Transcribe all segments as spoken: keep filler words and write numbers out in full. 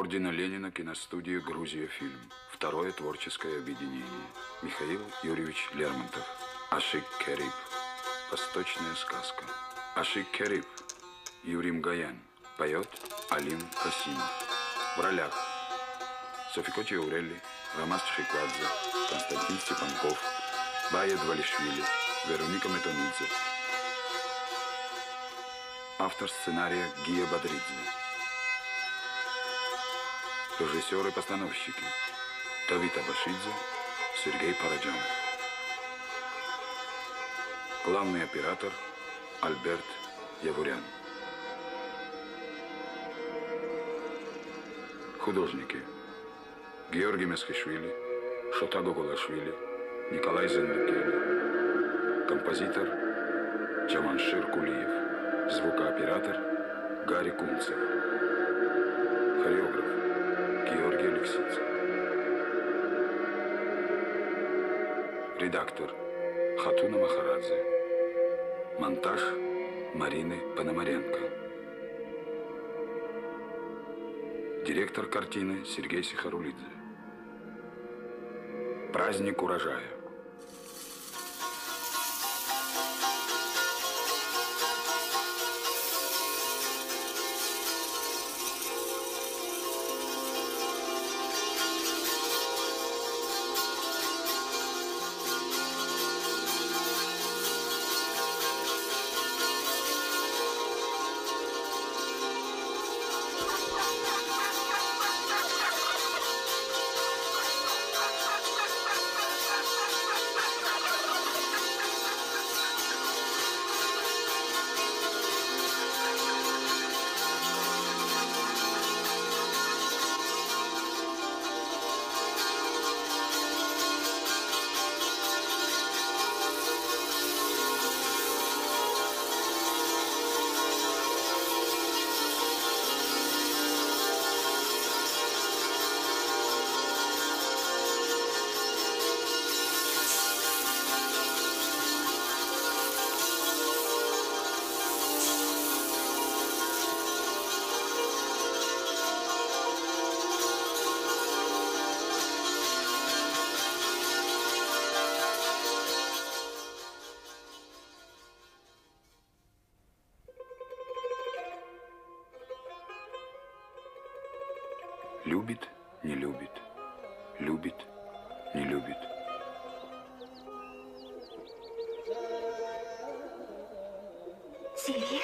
Ордена Ленина киностудия «Грузия фильм». Второе творческое объединение. Михаил Юрьевич Лермонтов. Ашик Кериб. Восточная сказка. Ашик Кериб. Юрим Гаян. Поет Алим Касимов. В ролях Софико Чаурелли, Ромас Чхикладзе, Константин Степанков, Бая Двалишвили, Вероника Метонидзе. Автор сценария Гия Бодридзе. Режиссеры и постановщики Давид Абашидзе, Сергей Параджанов. Главный оператор Альберт Явурян. Художники Георгий Месхишвили, Шотаго Голашвили, Николай Зендукели. Композитор Джаманшир Кулиев. Звукооператор Гарри Кунцев. Хореограф Георгий Алексидзе. Редактор Хатуна Махарадзе. Монтаж Марины Пономаренко. Директор картины Сергей Сихарулидзе. Праздник урожая. Любит, не любит, любит, не любит. Sever.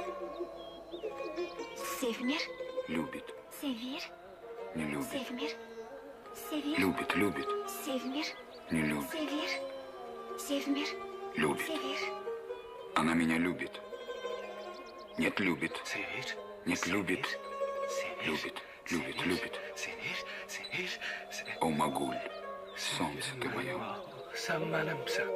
Sevmir. Любит, Sevir. не любит. Sevmir. Sevir. Любит, любит, Sevmir. не любит. Sevir. Sevmir. Любит. Sevir. Она меня любит. Нет, любит. Sevir. Нет, любит. Sevir. Любит, любит, любит. Sevir. Sevir. Sevir. О, Магуль, солнце ты мое. Sen benimsin.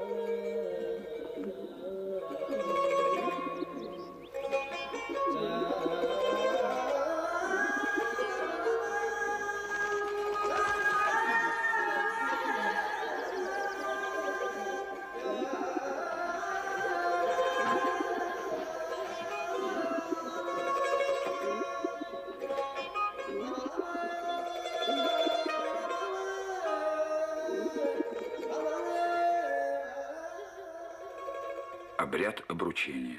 Обряд обручения.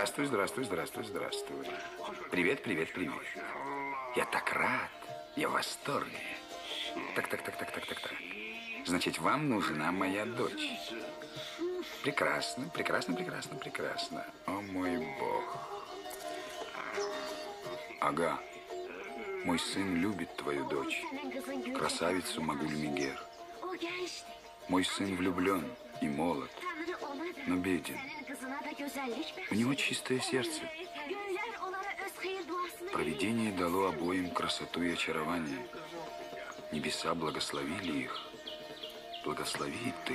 Здравствуй, здравствуй, здравствуй, здравствуй. Привет, привет, привет. Я так рад. Я в восторге. Так, так, так, так, так, так, так. Значит, вам нужна моя дочь. Прекрасно, прекрасно, прекрасно, прекрасно. О, мой бог. Ага. Мой сын любит твою дочь, красавицу Магуль-Мегер. Мой сын влюблен и молод, но беден. У него чистое сердце. Провидение дало обоим красоту и очарование. Небеса благословили их. Благослови и ты.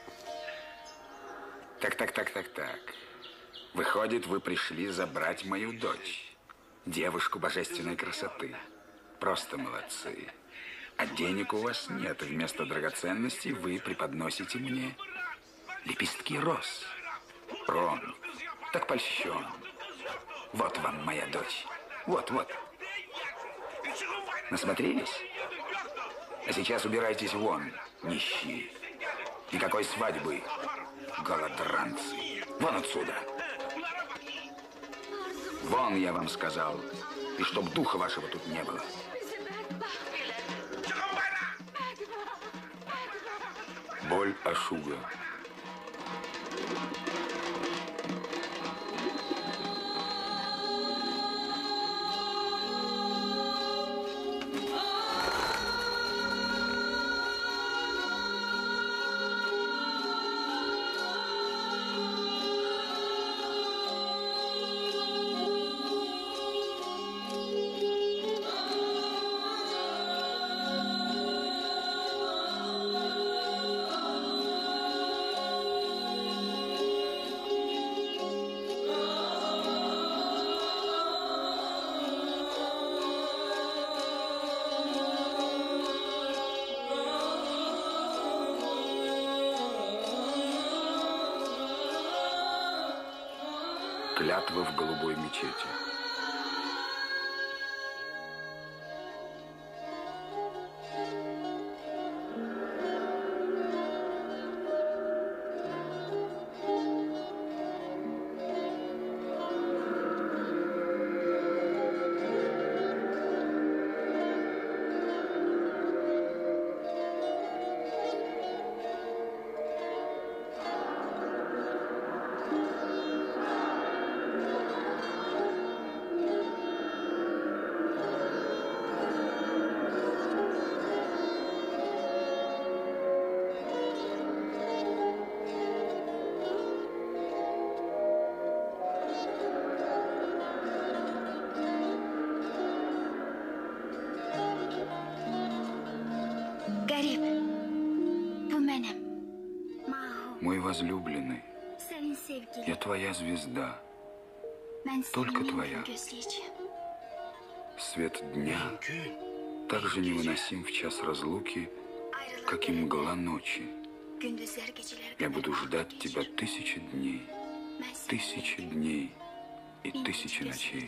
Так, так, так, так, так. Выходит, вы пришли забрать мою дочь, девушку божественной красоты. Просто молодцы. А денег у вас нет. Вместо драгоценностей вы преподносите мне лепестки роз. Рон, так польщен. Вот вам моя дочь. Вот, вот. Насмотрелись? А сейчас убирайтесь вон, нищие. Никакой свадьбы, голодранцы. Вон отсюда. Вон, я вам сказал. И чтоб духа вашего тут не было. Боль Ашуга. Клятва в голубой мечети. Мой возлюбленный, я твоя звезда, только твоя. Свет дня так же невыносим в час разлуки, как и мгла ночи. Я буду ждать тебя тысячи дней, тысячи дней и тысячи ночей.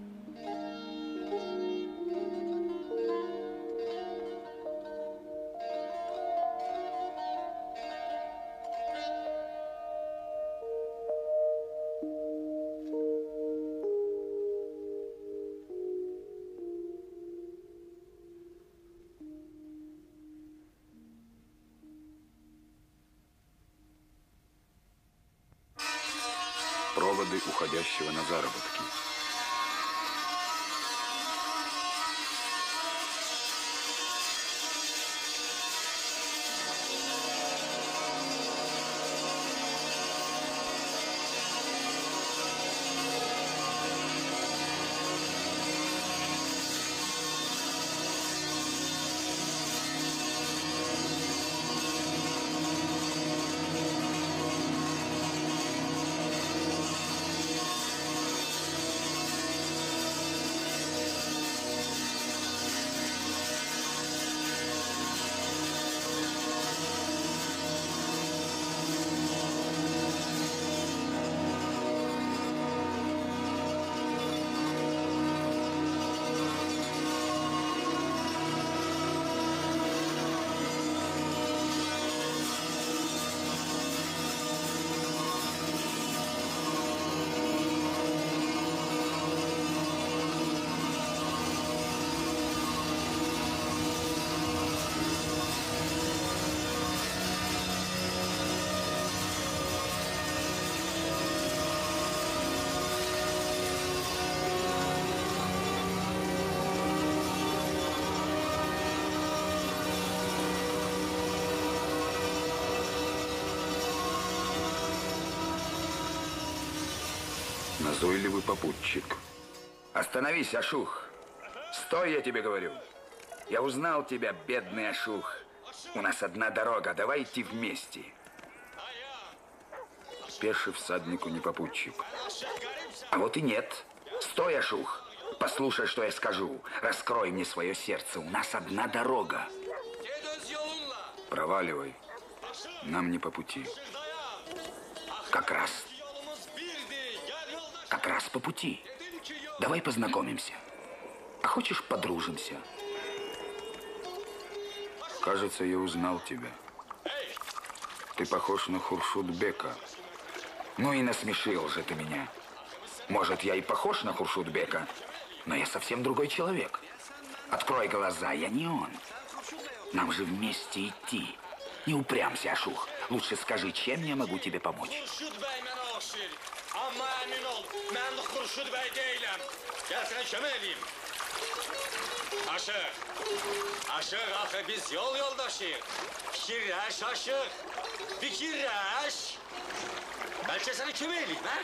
Проводы уходящего на заработки. Назойливый попутчик. Остановись, Ашух. Стой, я тебе говорю. Я узнал тебя, бедный Ашух. У нас одна дорога, давай идти вместе. Пеший всаднику не попутчик. А вот и нет. Стой, Ашух. Послушай, что я скажу. Раскрой мне свое сердце. У нас одна дорога. Проваливай. Нам не по пути. Как раз. Как раз по пути. Давай познакомимся. А хочешь, подружимся? Кажется, я узнал тебя. Ты похож на Хуршудбека. Ну и насмешил же ты меня. Может, я и похож на Хуршудбека, но я совсем другой человек. Открой глаза, я не он. Нам же вместе идти. Не упрямься, Ашух. Лучше скажи, чем я могу тебе помочь? Aşık, aşık akı biz yol yoldaşıyız. Fikirleş aşık, fikirleş. Belki sana kömeylik ha?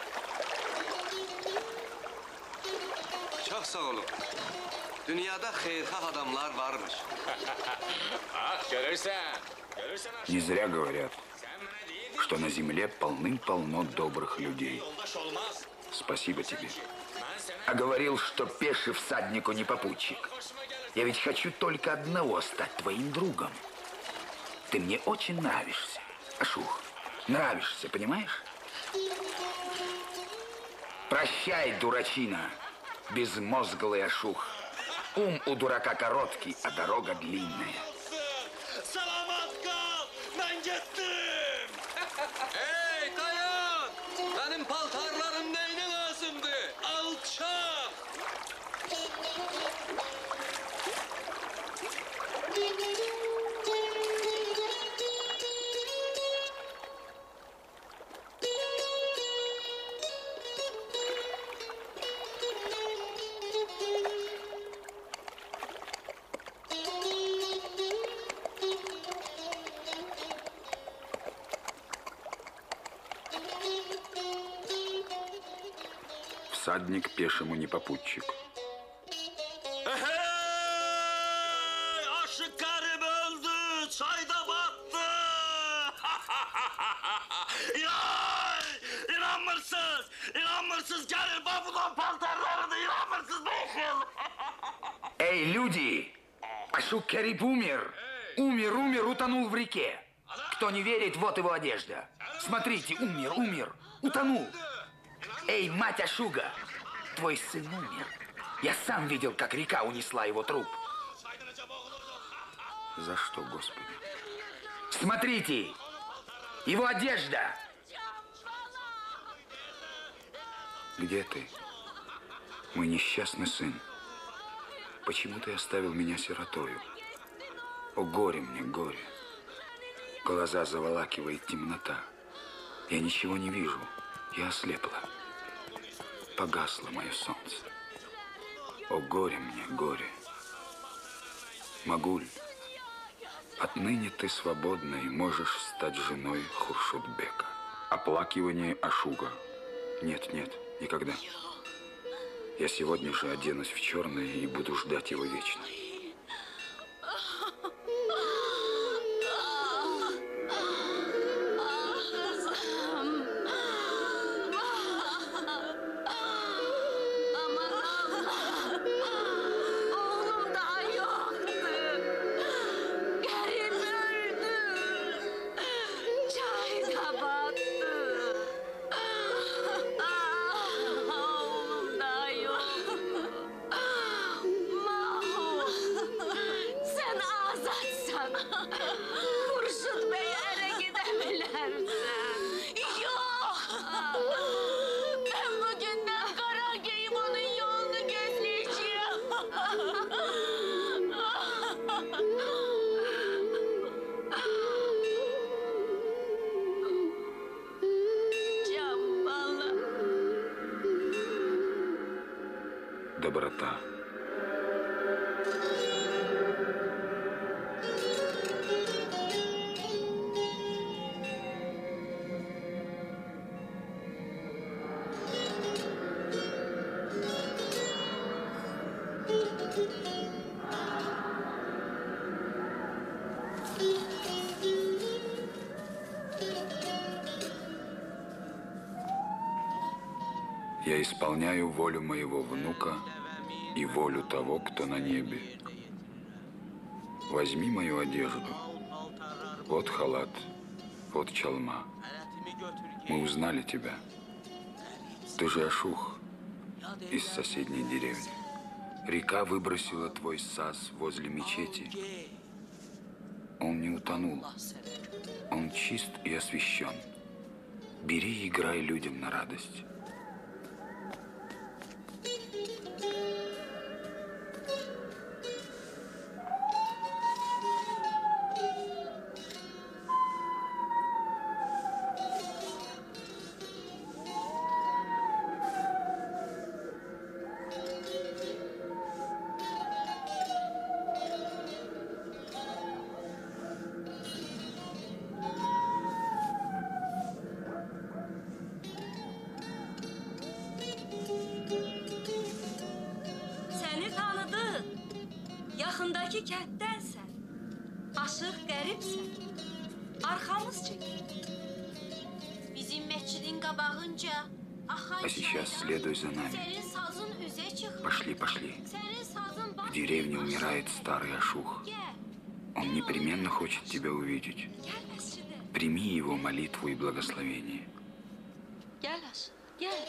Çok sağ olun. Dünyada xeyirxah adamlar varmış. Ah, görürsen, görürsen aşık. Не зря говорят, Sen bana değildin. что на земле полным-полно добрых людей. Yoldaş olmaz. Спасибо тебе. Ben sana А говорил, что пеший всаднику не попутчик. hoşuma gelir. Я ведь хочу только одного, стать твоим другом. Ты мне очень нравишься, Ашух. Нравишься, понимаешь? Прощай, дурачина, безмозглый Ашух. Ум у дурака короткий, а дорога длинная. Selamat kal, ben gittim. Hey dayan! Benim paltarlarım neyine lazımdı? Alçak! Всадник пешему не попутчик. Hey, aşık karım öldü, çayda battı. Yay, inanmırsınız, inanmırsınız. Gelin babudan paltarlarını, inanmırsınız bakın. Эй, люди! Ашук Кариб умер! Умер, умер, утонул в реке. Кто не верит, вот его одежда. Смотрите, умер, умер, утонул. Эй, мать Ашуга, твой сын умер. Я сам видел, как река унесла его труп. За что, Господи? Смотрите, его одежда. Где ты, мой несчастный сын? Почему ты оставил меня сиротою? О, горе мне, горе. Глаза заволакивает темнота. Я ничего не вижу. Я ослепла. Погасло мое солнце. О, горе мне, горе. Магуль, отныне ты свободна и можешь стать женой Хуршудбека. Оплакивание Ашуга. Нет, нет, никогда. Я сегодня же оденусь в черное и буду ждать его вечно. Oğlum daha yoktu. Kerim öldü. Çayda battı. Oğlum daha yok. Mahmut, sen azatsan. Kurşun Bey ere gidebilirsin. Yok. Ben bugünden kara giyip onun yolunu gözleyeceğim. Cambala. Доброта. Я исполняю волю моего внука и волю того, кто на небе. Возьми мою одежду. Вот халат, вот чалма. Мы узнали тебя. Ты же Ашух из соседней деревни. Река выбросила твой саз возле мечети. Он не утонул. Он чист и освящен. Бери и играй людям на радость. Səni tanıdıq. Yaxındakı kətdənsən. Aşıq qəribsən. Arxamız çəkir. Bizim məscidin qabağınca axan А сейчас çaydan следуй за нами. Sənin sazın üzə çıxır. Пошли, пошли. Sənin sazın В baş деревне умирает старый Ашух. Gəl, Он непременно хочет тебя увидеть. Gəl məscidə. Прими его молитву и благословение. Gəl aşıq, gəl.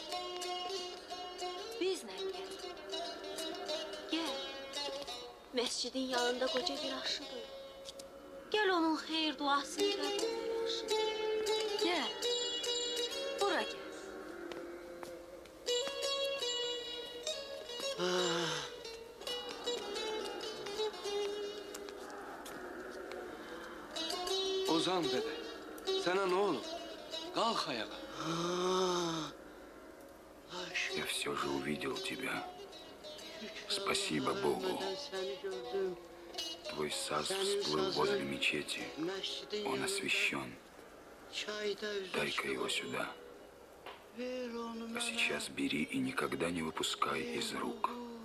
Bizlə gəl. gəl. Məscidin yanında qoca bir aşıdır. Gəl onun xeyir duasını qəbul et aşıq. Gəl. Bura gəl. Ozan dede, sana ne olur? Kalk ayağa. Я все же увидел тебя. Спасибо Богу. Твой саз всплыл возле мечети. Он освящен. Дай-ка его сюда. А сейчас бери и никогда не выпускай из рук.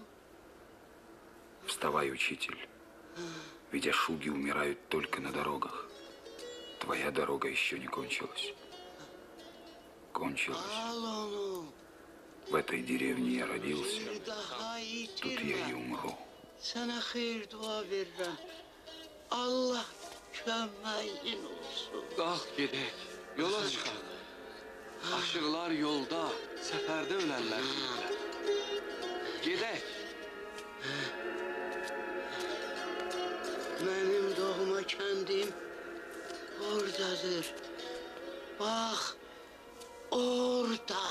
Вставай, учитель. Ведь ашуги умирают только на дорогах. Твоя дорога еще не кончилась. Кончилась. В этой деревне я родился. Тут я и umru. Sana hayır dua verirəm. Allah köməyin olsun. Kalk gidelim, yola çıkalım. Aşıklar yolda, seferde ölenler gidiler. Gidelim. Mənim doğma kəndim oradadır. Bax, orada.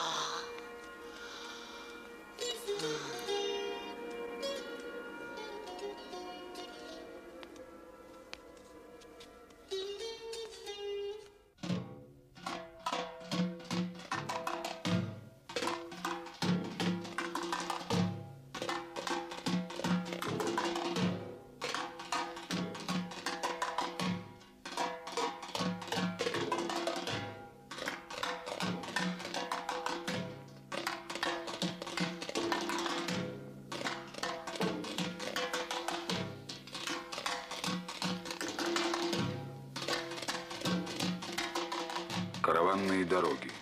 Караванные дороги.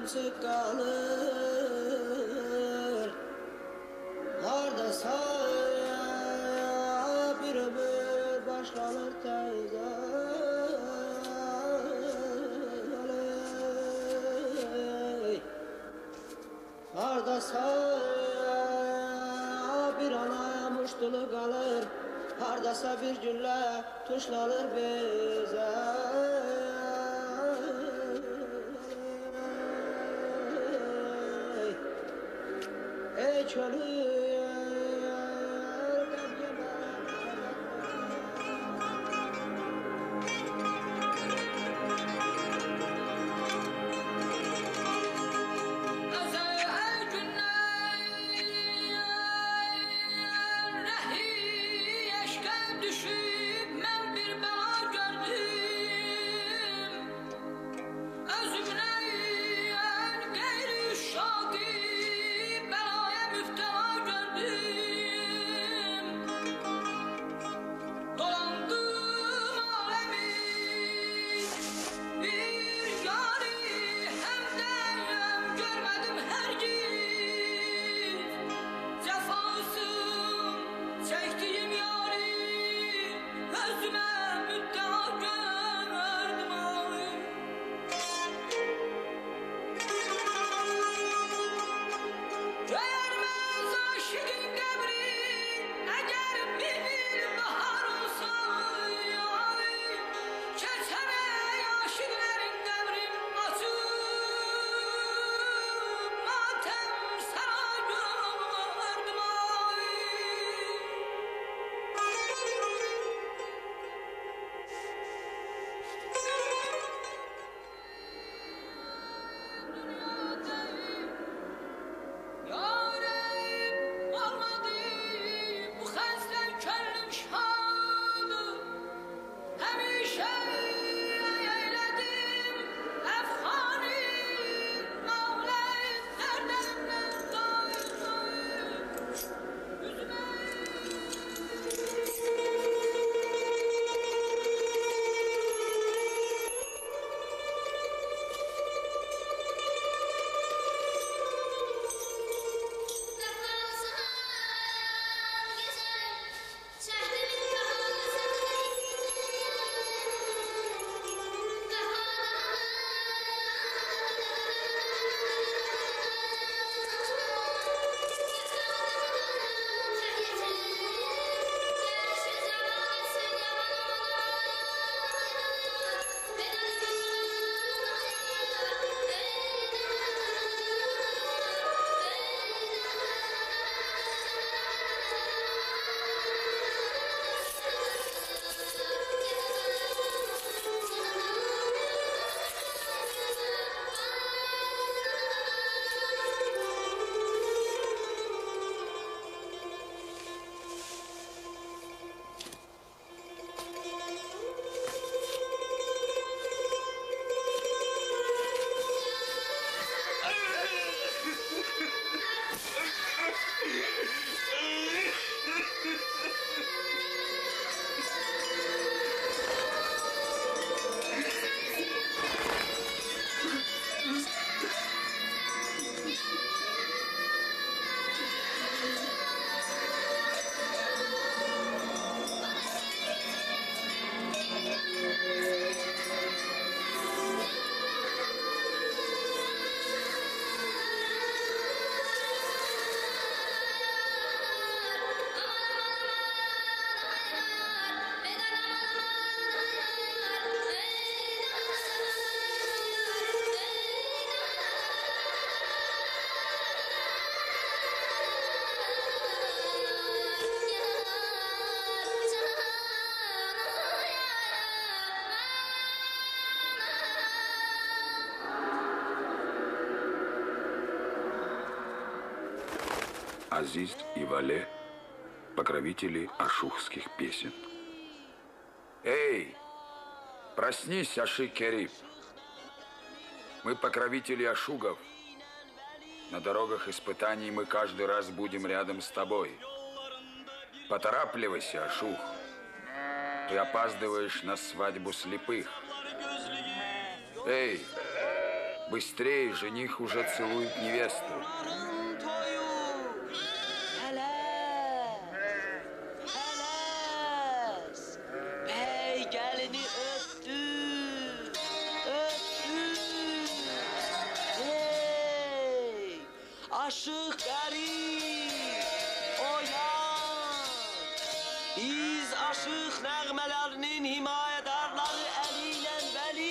yalçı kalır. Hardasa bir ömür başlanır teyze. Hardasa bir ana muştulu kalır. Hardasa bir günle tuşlanır bize. Ey çölü Азиз и Вале, покровители ашухских песен. Эй, проснись, Аши Кериб. Мы покровители ашугов. На дорогах испытаний мы каждый раз будем рядом с тобой. Поторапливайся, Ашух. Ты опаздываешь на свадьбу слепых. Эй, Быстрее, жених уже целует невесту. Bunların toyu. Hele. Heles. Bey gelini öptü. Öptü. Hey. Aşık garip. Oyan. Biz aşık nəğmələrinin himayədarları Əli ilə Vəli.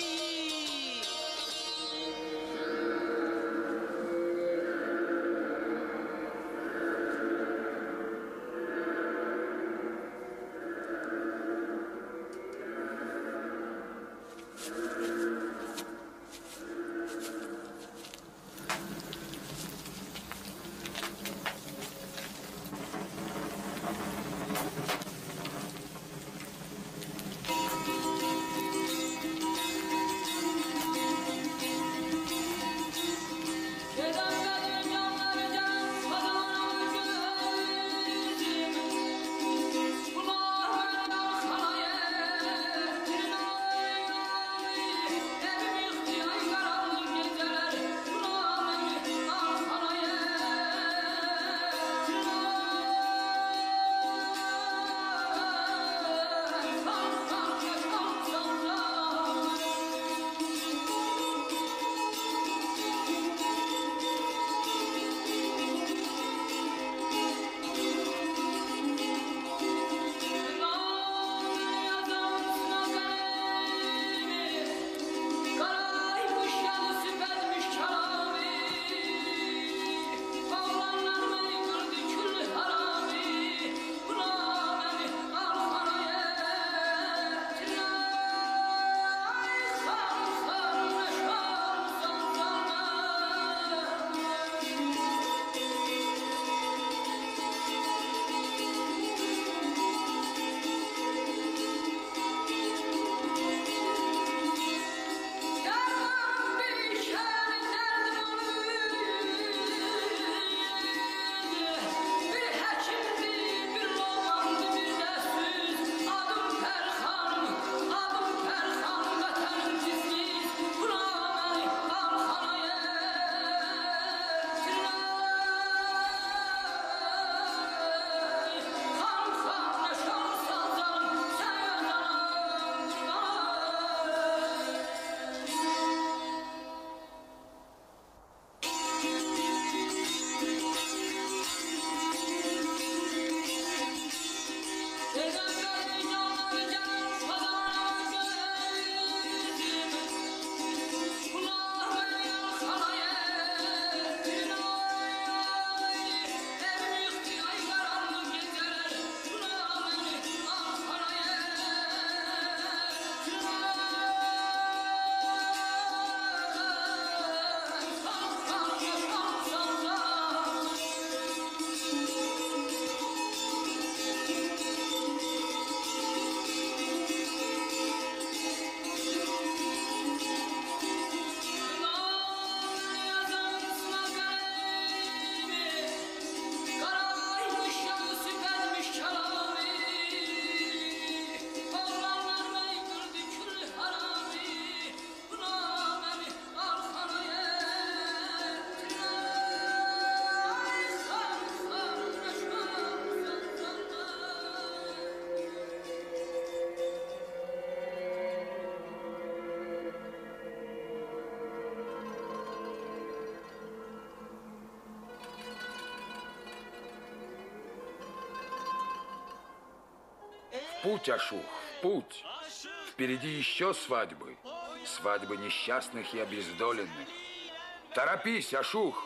путь, Ашух, в путь. Впереди еще свадьбы. Свадьбы несчастных и обездоленных. Торопись, Ашух.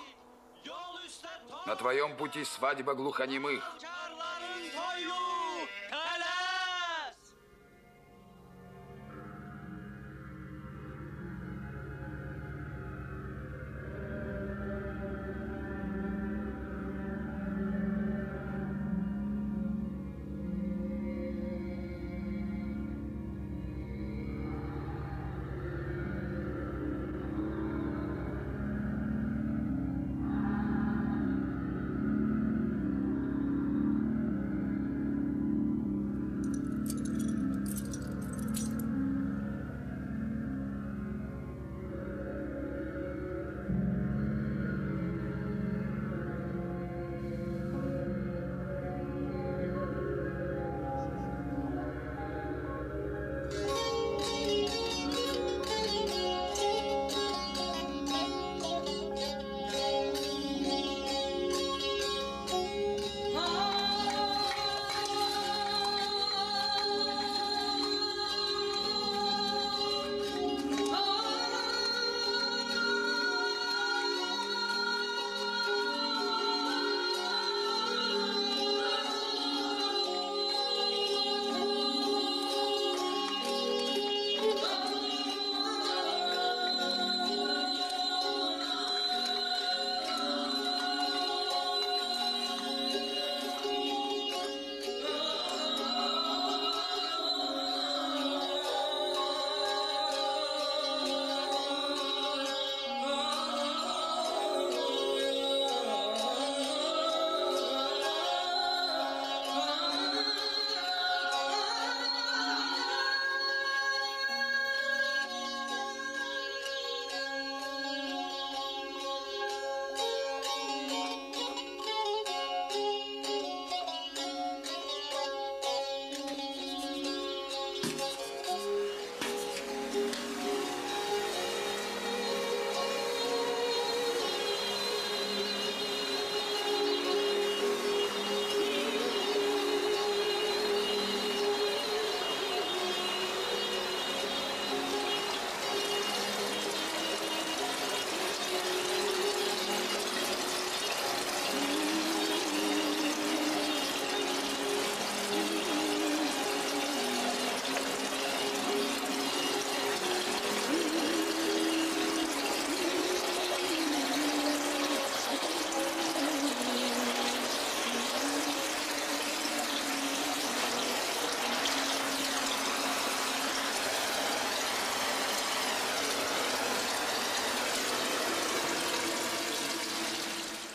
На твоем пути свадьба глухонемых.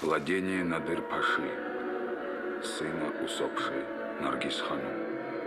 Владение Надыр-Паши, сына усопшей Наргиз-ханум.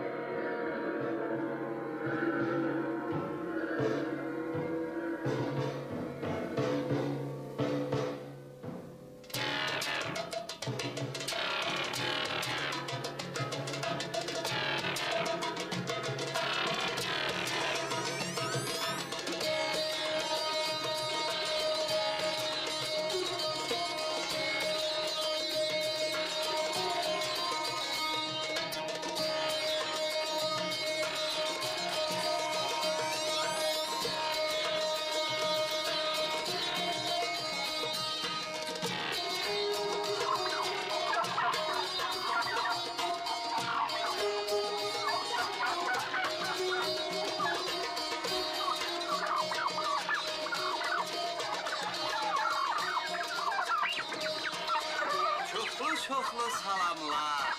Çoxlu salamlar.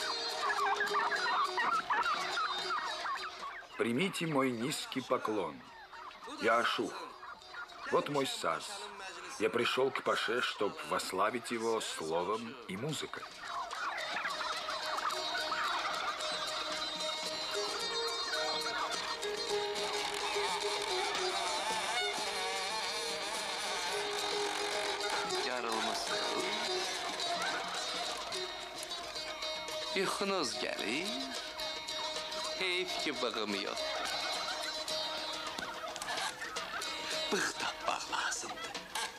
Примите мой низкий поклон. Я Ашух. Вот мой саз. Я пришел к Паше, чтобы восславить его словом и музыкой. Yuxunuz gəlir, heyf ki bığım yoxdur. Bığ tapmaq lazımdır.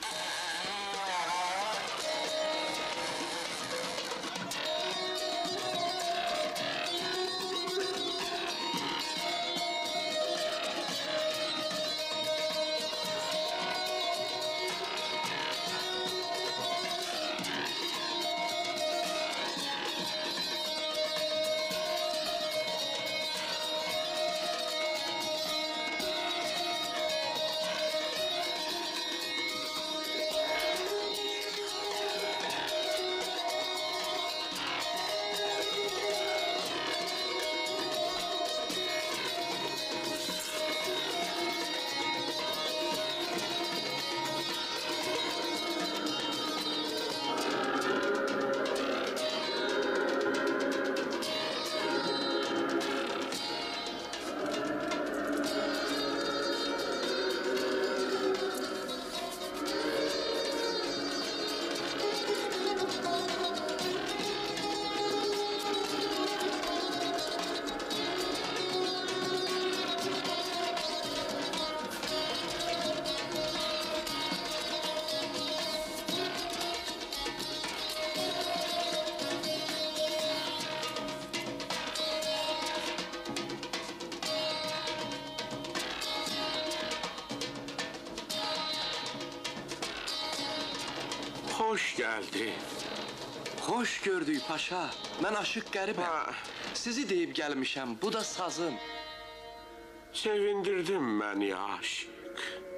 Hoş geldin. Xoş gördük paşa. Mən Aşıq Qəribəm. Ha. Sizi deyib gəlmişəm. Bu da sazım. Sevindirdin beni aşık.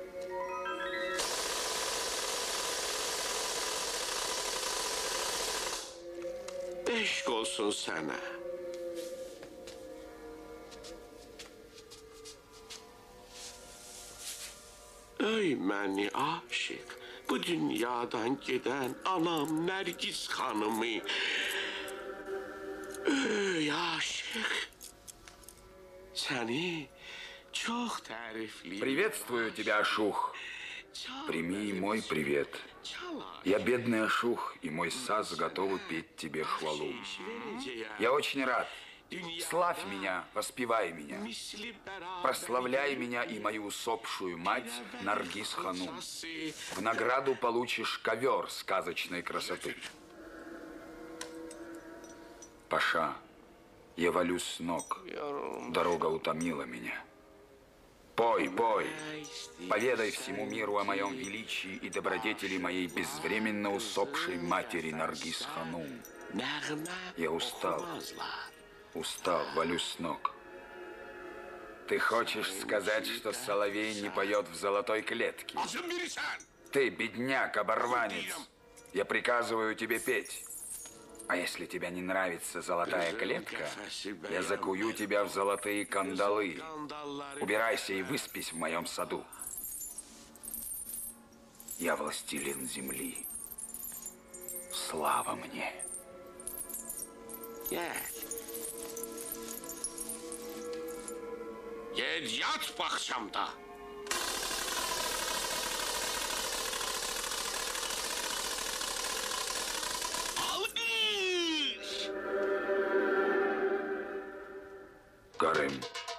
Eşk olsun sana. Ey beni aşık. Bu dünyadan giden anam Nergiz hanımı. Ey aşık. Seni çok tarifli. Приветствую тебя, Ашух. Прими мой привет. Я бедный Ашух, и мой саз готовы петь тебе хвалу. Я очень рад. Славь меня, воспевай меня. Прославляй меня и мою усопшую мать Наргиз-ханум. В награду получишь ковер сказочной красоты. Паша, я валюсь с ног. Дорога утомила меня. Пой, пой, поведай всему миру о моем величии и добродетели моей безвременно усопшей матери Наргиз-ханум. Я устал, устал, валюсь с ног. Ты хочешь сказать, что соловей не поет в золотой клетке? Ты, бедняк, оборванец, я приказываю тебе петь. А если тебе не нравится золотая клетка, я закую тебя в золотые кандалы. Убирайся и выспись в моем саду. Я властелин земли. слава мне. Gel. Gel yat bakşamda. Alkış! Карим.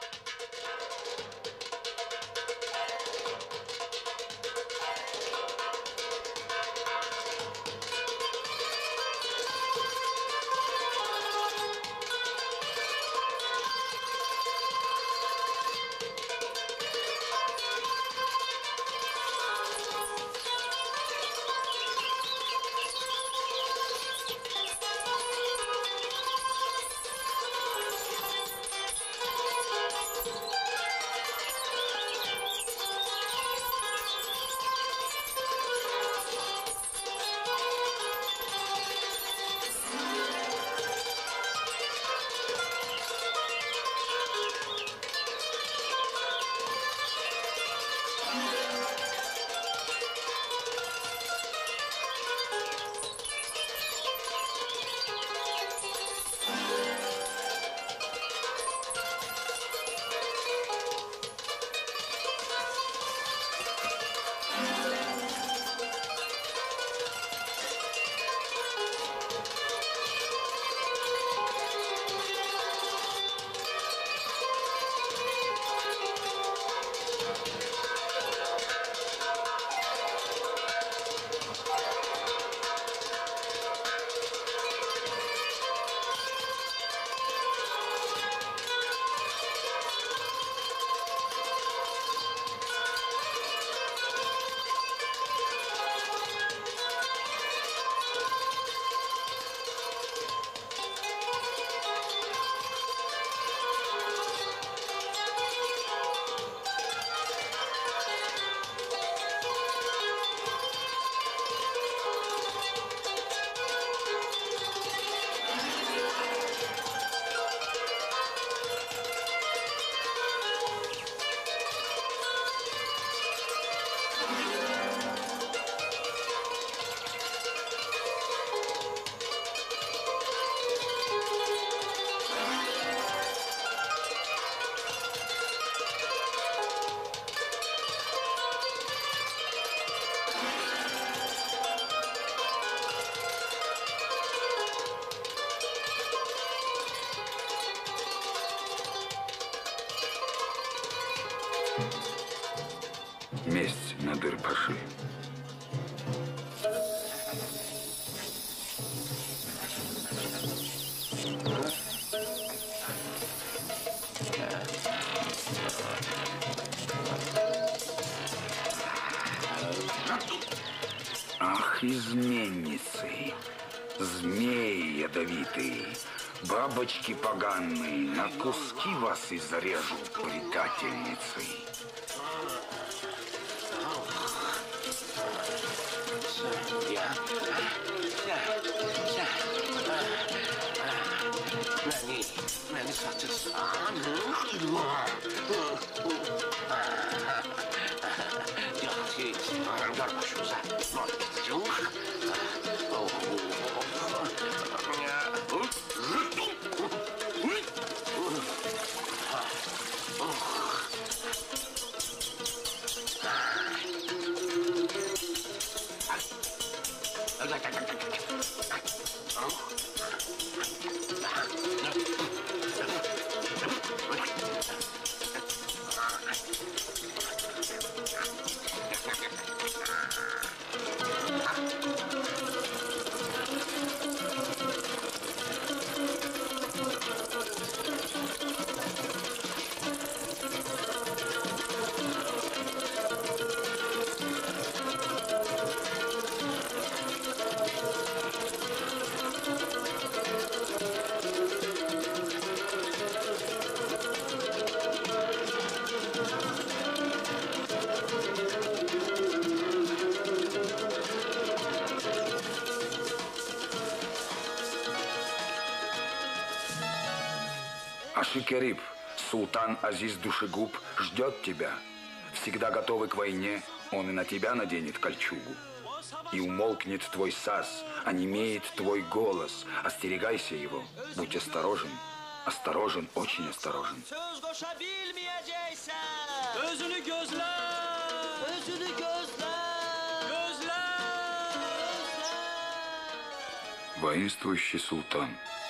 Месть Надыр-паши. Ах, изменницы, змеи ядовитые, бабочки поганые, на куски вас и зарежу, предательницы. Məni, məni satırsan. Yaxşı, qardaşımıza yox. Аши-Кериб, султан Азиз Душегуб ждет тебя. Всегда готовый к войне, он и на тебя наденет кольчугу. И умолкнет твой саз, онемеет твой голос. Остерегайся его, будь осторожен. Осторожен, очень осторожен. Söz koşa bilmeyeceksen. Özünü gözle. Özünü gözle. Gözle. Воинствующий султан.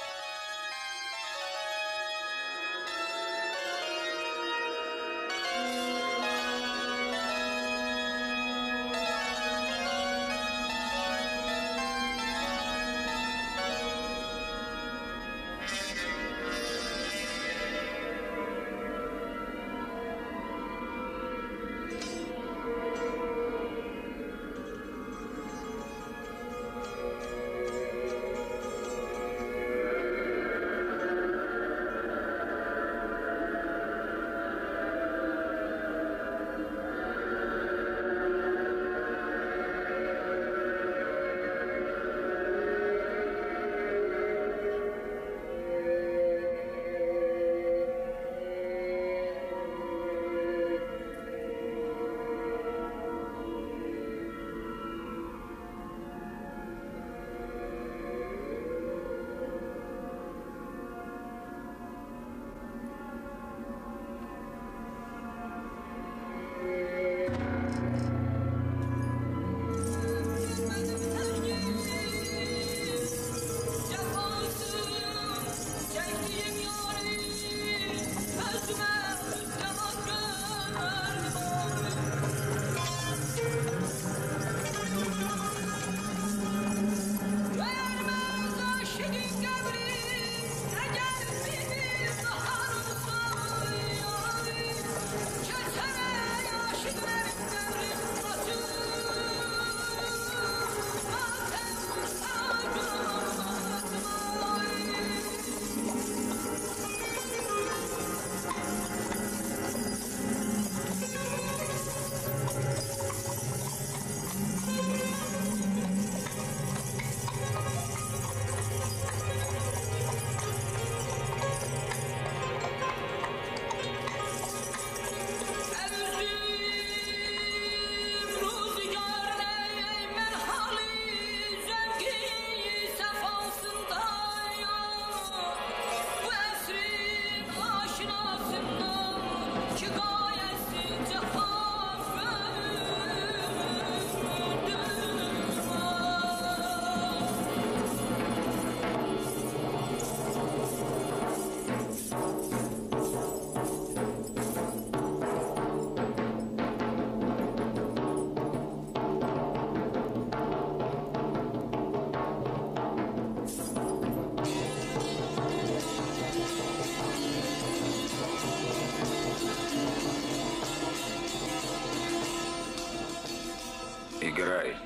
Играй.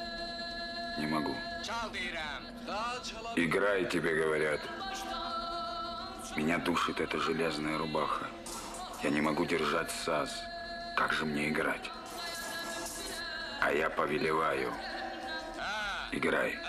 Не могу. Играй, тебе говорят. Меня душит эта железная рубаха. Я не могу держать саз. Как же мне играть? А я повелеваю. Играй.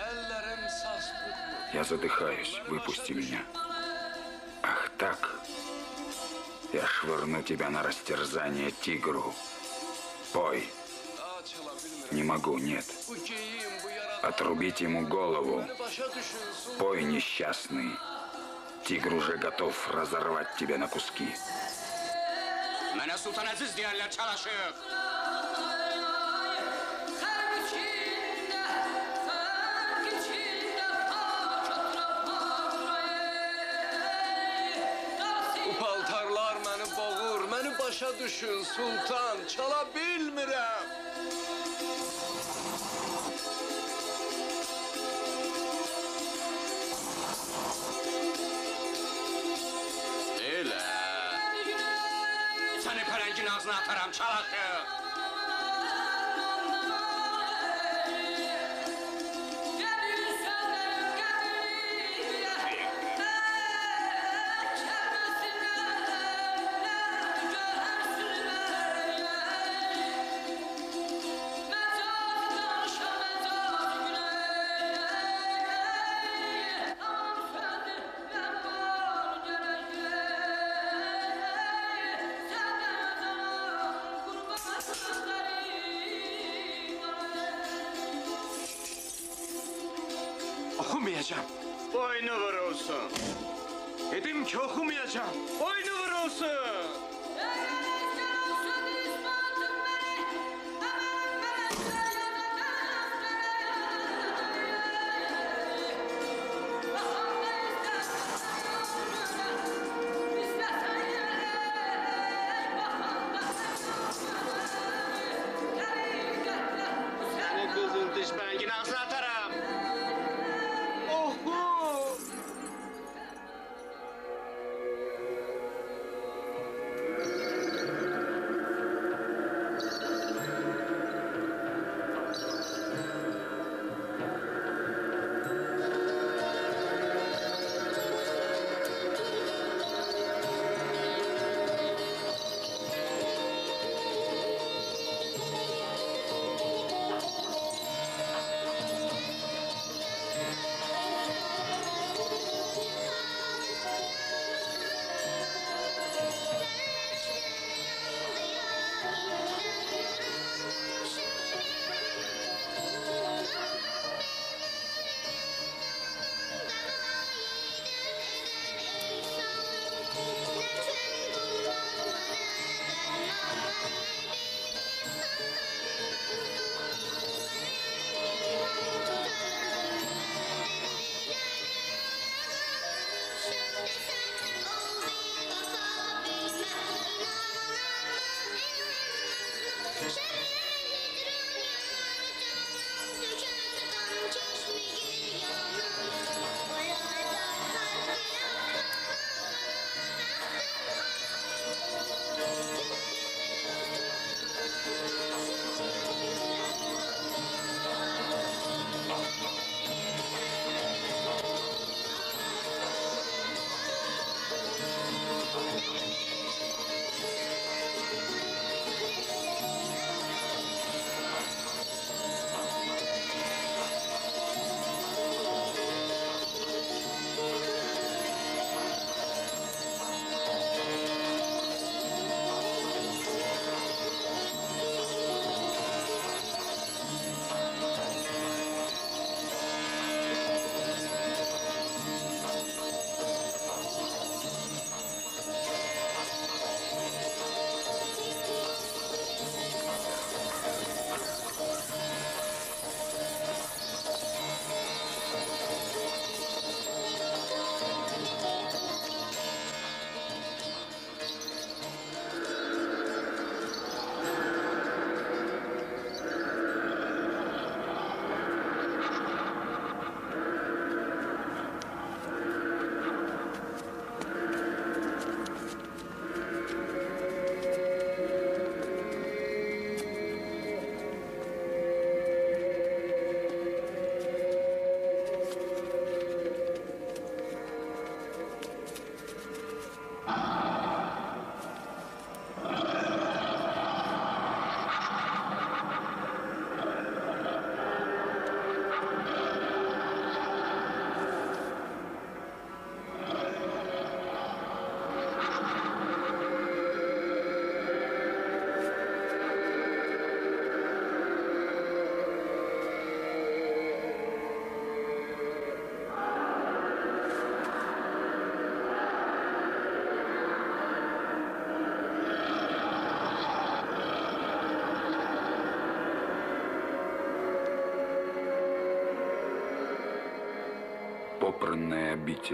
Я задыхаюсь. Выпусти меня. Ах так? Я швырну тебя на растерзание тигру. Пой. Не могу, нет. Отрубить ему голову. Пой, несчастный. Тигр уже готов разорвать тебя на куски. Mənə Sultan Əziz deyərlər, çalışıq. Bu paltarlar məni boğur, məni başa düşün sultan, çala bilmirəm. Elə. Səni pələngin ağzına ataram, çalışıq. Okumayacağım. Boynu vurulsun. Dedim ki okumayacağım. Boynu vurulsun. Seni kızıl diş belgin ağzına atarım. Oku! Попранная обитель.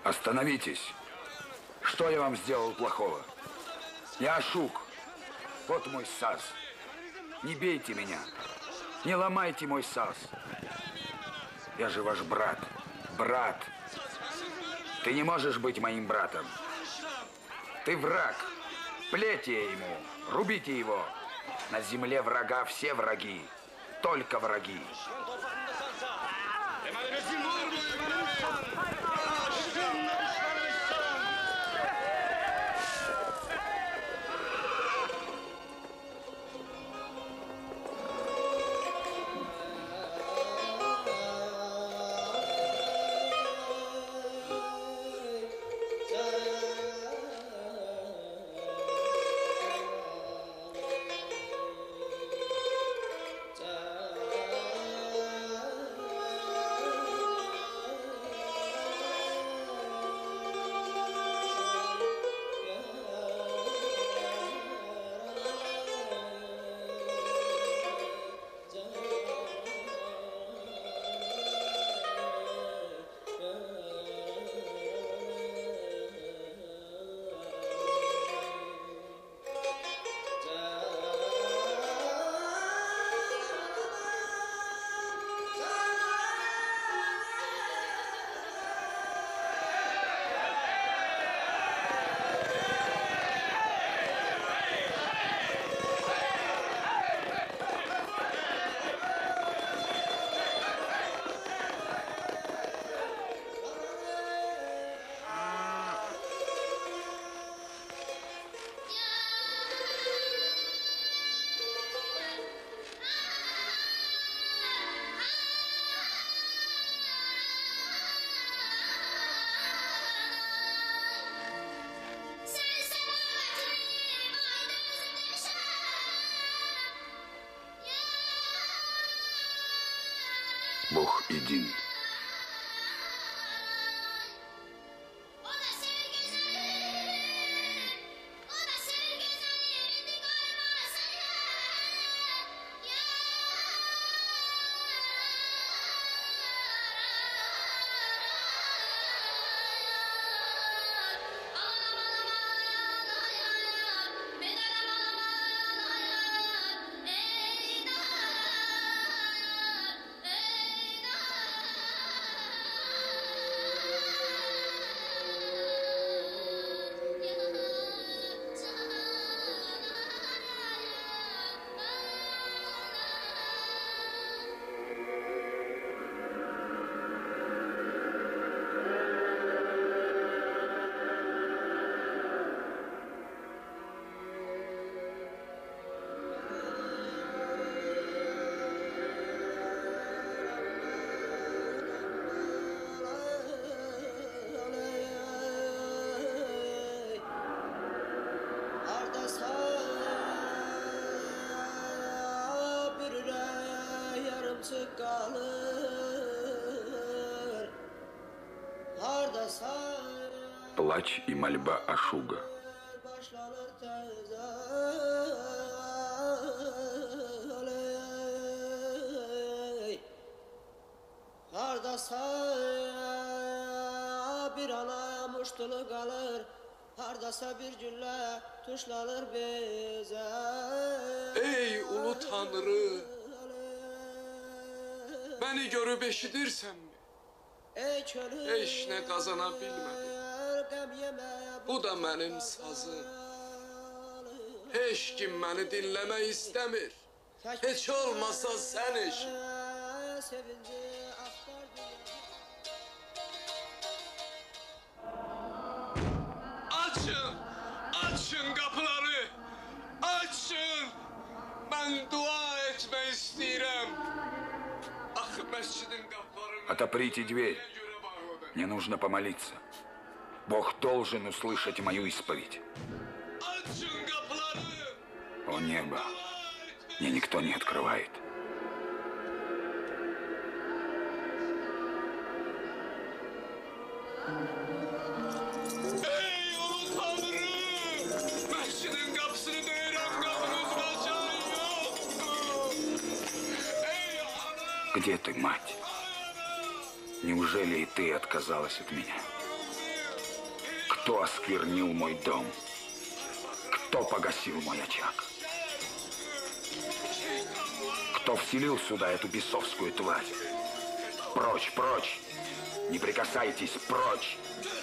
Остановитесь. Что я вам сделал плохого? Я Ашук. Вот мой саз. Не бейте меня. Не ломайте мой саз. Я же ваш брат. Брат. Ты не можешь быть моим братом. Ты враг. Плетьте ему. Рубите его. На земле врага все враги. Только враги. Бог един. Плач и мольба Ашуга. Bir ana muştulu kalır, hardasa bir günle tuşlanır bize. Ey ulu Tanrı, beni görüp eşidirsen mi? Heç ne kazanabilmedim. Bu da benim sazım. Heç kim beni dinlemek istemir. Hiç olmasa sen eşit. Açın, açın kapıları. Açın. Ben dua etmek istedim. Ah, mescidin kapılarını... Отоприте дверь. Мне нужно помолиться. Бог должен услышать мою исповедь. О небо, мне никто не открывает. Ey ulu Tanrı! Mescidin kapısını döyürəm, kapınızın açan yoktur. Ey ana! Где ты, мать? Неужели и ты отказалась от меня? Кто осквернил мой дом? Кто погасил мой очаг? Кто вселил сюда эту бесовскую тварь? Прочь, прочь! Не прикасайтесь, прочь!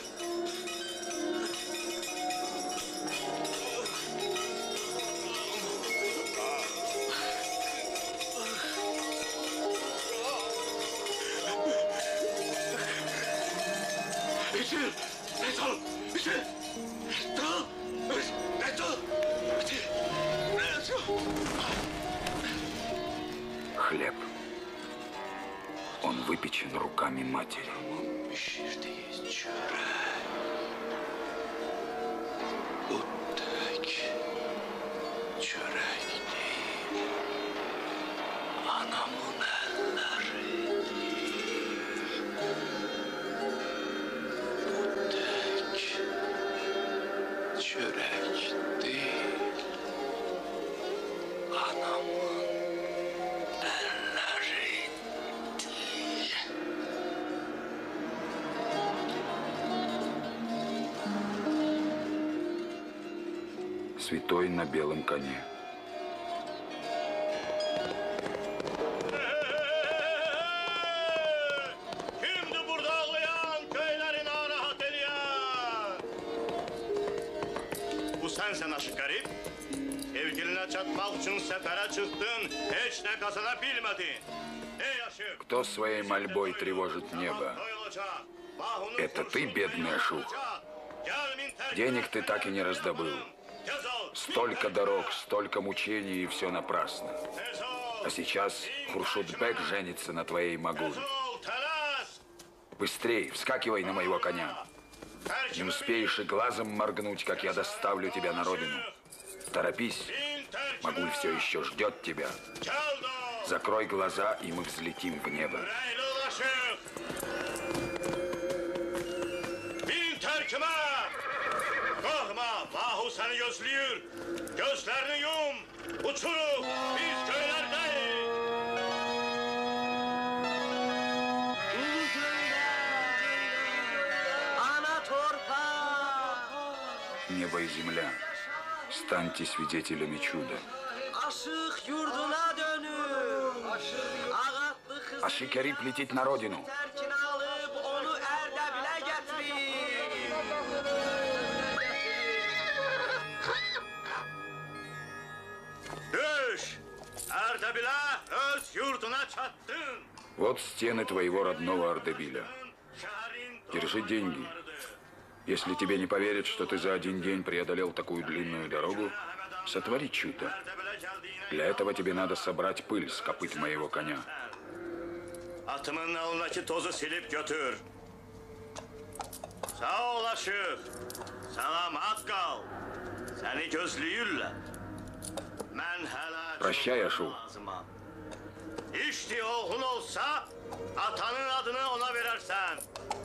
Хлеб. Он выпечен руками матери. Святой на белом коне. Kimdi burada ağlayan köyleri narahat ediyor? Bu sensen aşık garip. Sevgiline çatmak için sefere çıktın, hiç ne kazanabilmedin. Ey aşık! Кто своей мольбой тревожит небо? Это ты, бедный Ашух? Денег ты так и не раздобыл. Столько дорог, столько мучений, и все напрасно. А сейчас Хуршудбек женится на твоей Магуле. Быстрей, вскакивай на моего коня. Не успеешь и глазом моргнуть, как я доставлю тебя на родину. Торопись, Магуль все еще ждет тебя. Закрой глаза, и мы взлетим в небо. Korkma, Bahu seni gözlüyor. Gözlerini yum. Uçuruk, biz köylerdeyiz. Ana torpaq. Небо и земля, станьте свидетелями чуда. Aşıq yurduna dönür. Ağatlı kız Ашикериб летит на родину. tərkini alıb onu Ərdəbilə gətirir. Düş! Erdebil'e öz yurduna çattın. Вот стены твоего родного Ардебиля. Держи деньги. Если тебе не поверят, что ты за один день преодолел такую длинную дорогу, сотвори чудо. Для этого тебе надо собрать пыль с копыт моего коня. Atımın alındaki tozu silip götür. Sağ ol aşık. Selamat kal. Seni gözlüyorlar. Ben hala Прощай, Ашух. lazımam. İşte oğlun olsa atanın adını ona verirsen.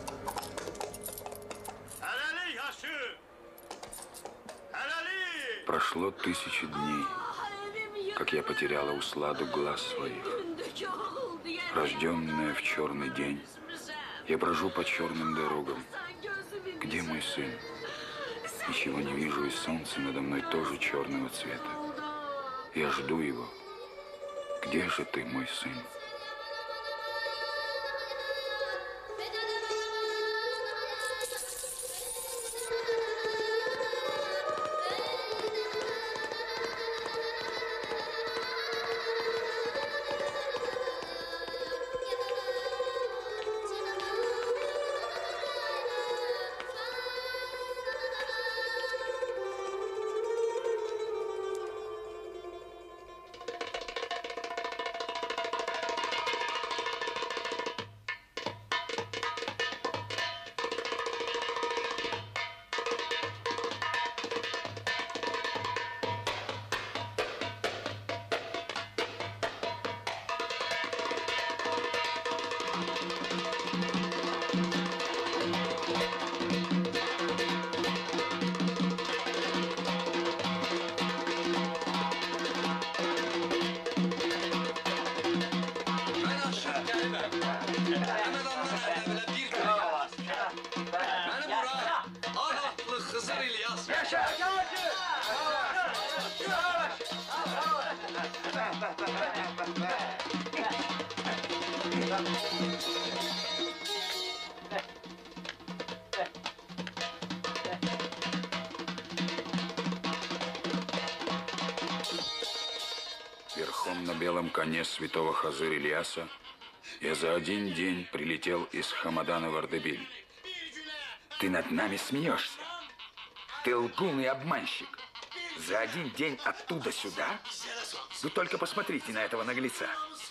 Helali aşık. Helali. Прошло тысячи дней, как я потеряла усладу глаз своих. Рожденная в черный день, я брожу по черным дорогам. Где мой сын? Ничего не вижу, и солнце надо мной тоже черного цвета. Я жду его. Где же ты, мой сын? Hemen ondan evvela bir gün. Beni bura, ağatlı Верхом на белом коне святого Хазыр Ильяса я за один день прилетел из Хамадана в Ардебиль. Ты над нами смеешься? Ты лгун и обманщик. За один день оттуда сюда? Вы только посмотрите на этого наглеца.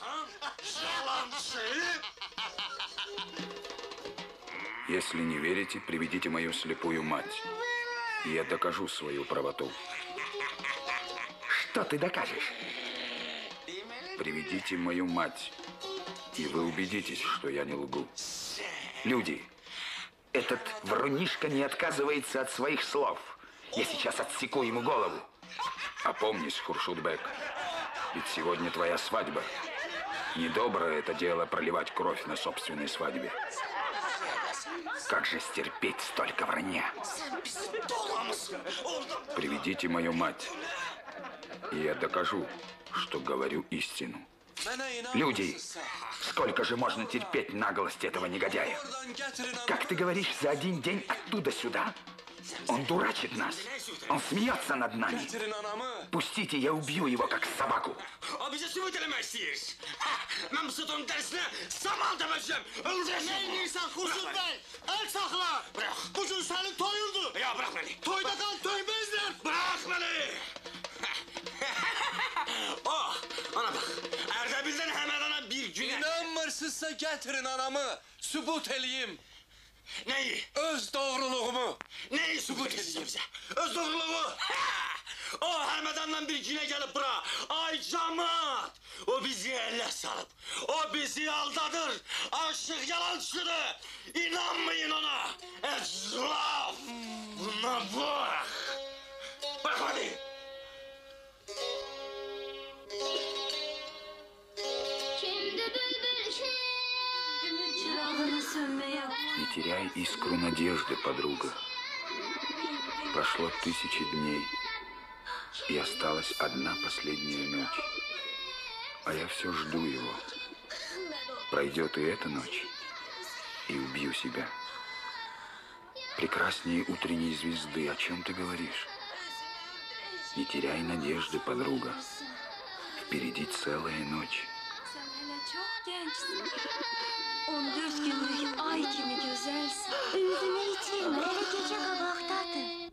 Если не верите, приведите мою слепую мать, и я докажу свою правоту. Что ты докажешь? Приведите мою мать, и вы убедитесь, что я не лгу. Люди, этот врунишка не отказывается от своих слов. Я сейчас отсеку ему голову. Опомнись, Хуршудбек, ведь сегодня твоя свадьба. Недоброе это дело проливать кровь на собственной свадьбе. Как же стерпеть столько вранья? Приведите мою мать, и я докажу, что говорю истину. Люди, сколько же можно терпеть наглость этого негодяя? Как ты говоришь, за один день оттуда сюда? Он дурачит нас. Он смеется над нами. Пустите, я убью его, как собаку. Oh, ana bak. Erdebil'den hemen ana bir güne... İnanmırsınızsa getirin anamı. Sübut eləyim. Neyi? Öz doğruluğumu. Neyi sübut edeceğim bize? Öz doğruluğu. O Həmədəndən bir güne gelip bura. Ay camaat. O bizi elle salıp. O bizi aldadır. Aşık yalancıdır. İnanmayın ona. Ezraf. Buna bak. Bak hadi. Не теряй искру надежды, подруга. Прошло тысячи дней, и осталась одна последняя ночь. А я все жду его. Пройдет и эта ночь, и убью себя. Прекраснее утренней звезды, о чем ты говоришь? Не теряй надежды, подруга. Vпереди целая nочь. Sen hele çok gençsin. on dört günlük ay kimi güzelsin. Üzünü içirme, hele gece qabaqdadır.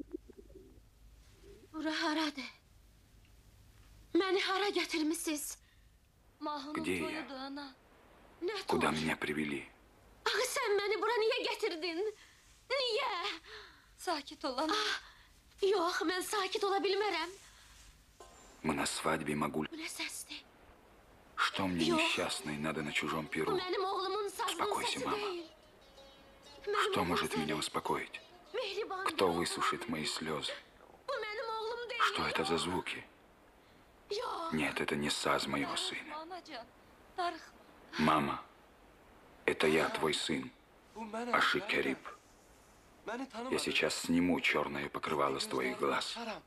Bura haradır? Məni hara gətirmisiniz? Mahunun Где я? toyudur ana. Nə Куда toy? меня привели? Axı sən məni bura niyə gətirdin? Niyə? Sakit ol ana. Yox, mən sakit ola bilmərəm. Мы на свадьбе, Магуль. Bu nə səsdir? Что мне, Ё. несчастной, надо на чужом Bu перу? mənim oğlumun sazının Успокойся, səsi мама. deyil. Mənim Кто oğlum может deyil. меня успокоить? Mehriban Кто gül высушит мои слезы? Bu mənim oğlum deyil. Что это за звуки? Yox. Нет, это не саз моего сына. Anacan, darıxma. Мама, это я, твой сын, Bu mənəm, Ашик mənəm. Кериб. Məni tanımadın. Я сейчас сниму черное покрывало с твоих глаз. Açaram.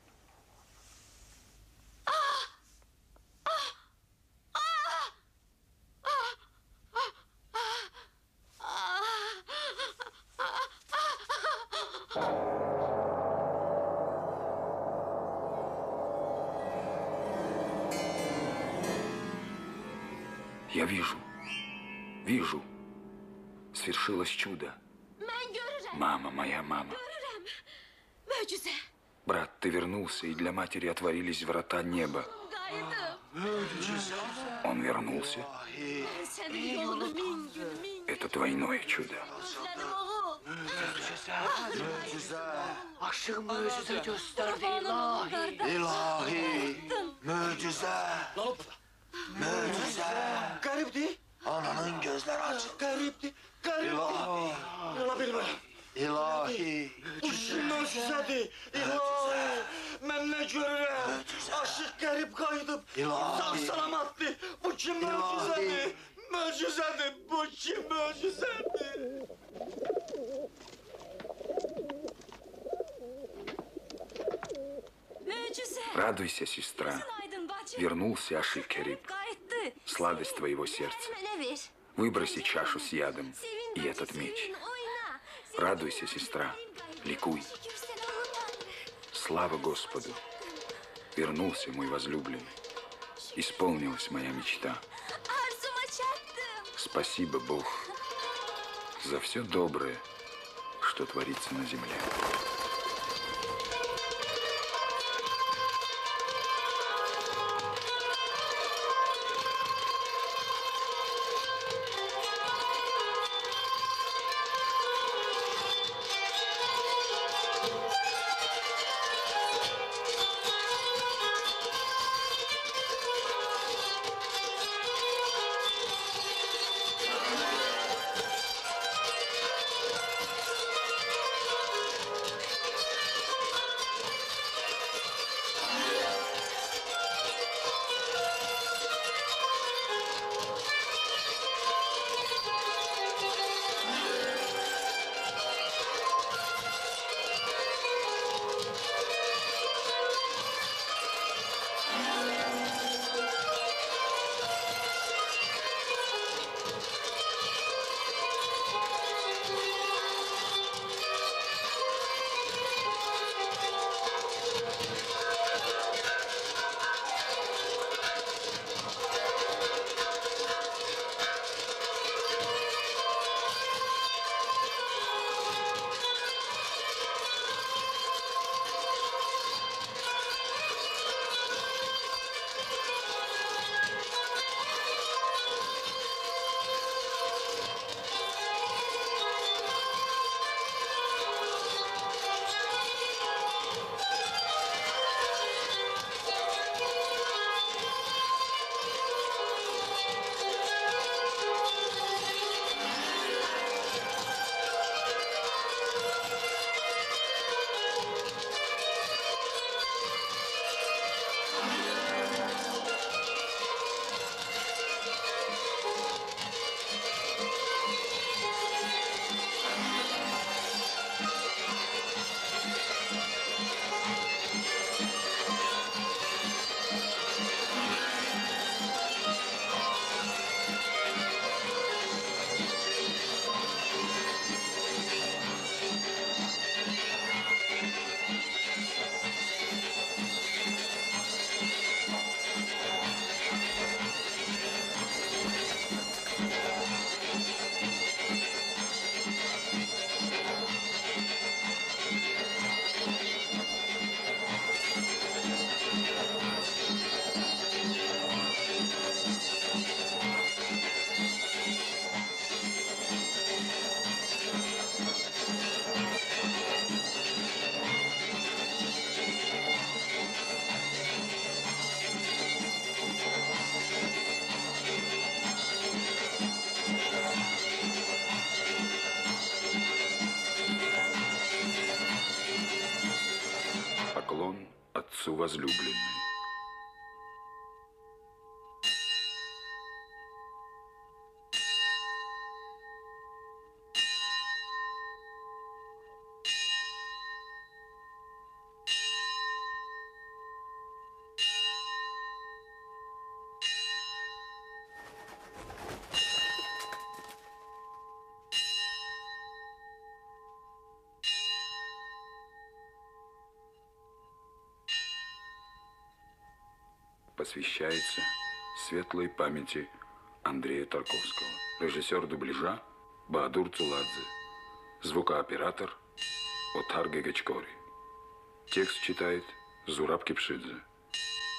Я вижу, вижу. Свершилось чудо. Mən görürəm, Мама, моя мама. görürəm. Möcüzə. Брат, ты вернулся, и для матери отворились врата неба. Qayıdım. Он вернулся. Mən sənin yolunu min gün, min gün Это двойное чудо. gözlədim oğul. Aşık möcüze gösterdi Kurbanım ilahi. kardeş. İlahi. Möcüze. Möcüze. Garipti. Ananın gözleri açık. Garipti. Garipti. İlahi. Ola bilmem. İlahi. Bu kim möcüzedir? İlahi. Ben ne görürüm? Aşık garip kaydıp. Sağ salamatlı. Bu kim möcüzedir? Möcüzedir. Bu kim möcüzedir? Möcüze. Радуйся, сестра. Gözün aydın bacım. Вернулся Ашик-Кериб, сладость твоего сердца. Выброси чашу с ядом и этот меч. Радуйся, сестра, ликуй. Слава Господу! Вернулся мой возлюбленный. Исполнилась моя мечта. Спасибо, Бог, за все доброе, что творится на земле. Поклон отцу возлюбленный. Посвящается светлой памяти Андрея Тарковского. Режиссер дубляжа Баадур Цуладзе. Звукооператор Отар Гегачкори. Текст читает Зураб Кипшидзе.